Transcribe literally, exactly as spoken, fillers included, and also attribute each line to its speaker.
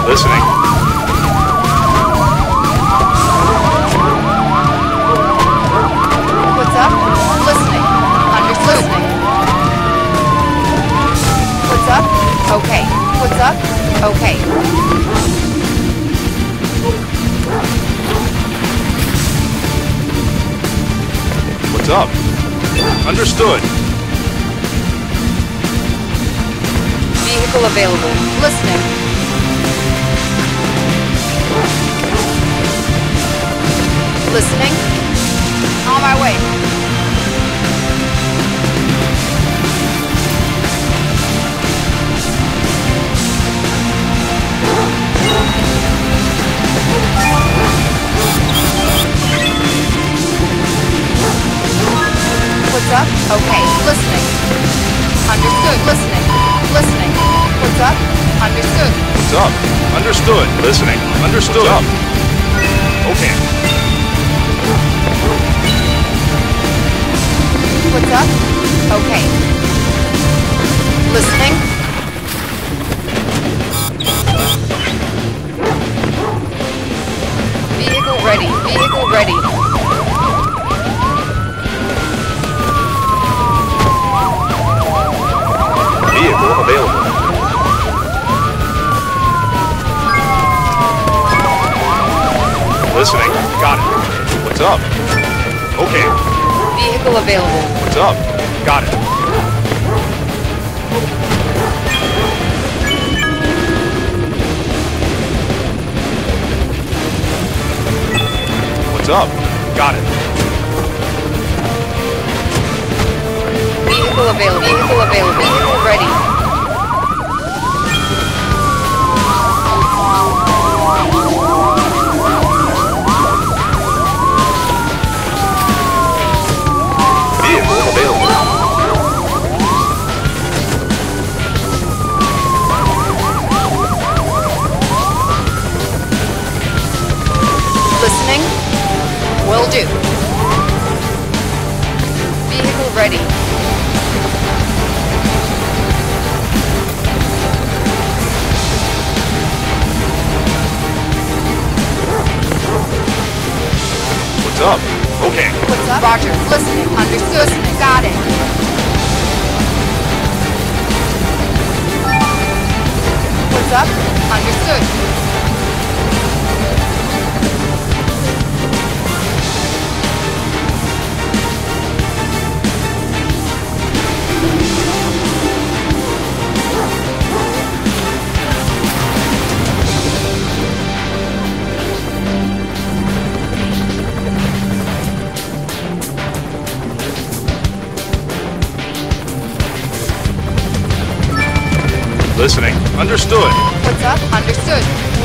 Speaker 1: Listening.
Speaker 2: What's up? Listening. Understood. What's up? Okay. What's up? Okay.
Speaker 1: What's up? Understood.
Speaker 2: Vehicle available. Listening. Listening. On my way. What's up? Okay. Listening. Understood. Listening. Listening. What's up? Understood.
Speaker 1: What's up? Understood. Listening. Understood. What's up? Okay.
Speaker 2: What's up? Okay. Listening. Vehicle ready. Vehicle ready.
Speaker 1: Vehicle available. Listening. Got it. What's up? Okay.
Speaker 2: Vehicle available.
Speaker 1: What's up? Got it. What's up? Got it.
Speaker 2: Vehicle available. Vehicle available. Vehicle ready.
Speaker 1: Vehicle available.
Speaker 2: Listening. Will do. Vehicle ready.
Speaker 1: What's up? Okay.
Speaker 2: What's up? Roger. Listening. Understood. Listening. Got it. What's up? Understood.
Speaker 1: Listening. Understood.
Speaker 2: What's up? Understood.